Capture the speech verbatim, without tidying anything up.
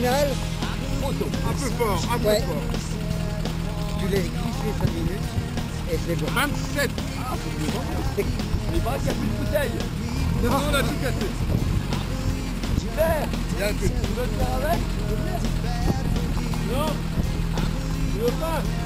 final. Un peu fort, un peu Ouais. fort. Tu laisses glisser cinq minutes et c'est bon. vingt-sept. Ah, c'est mieux. C'est- Il paraît qu'il n'y a plus de bouteille. Non, on a tout cassé. Super. Il y a un truc. Tu veux te faire avec? Non. Tu veux pas?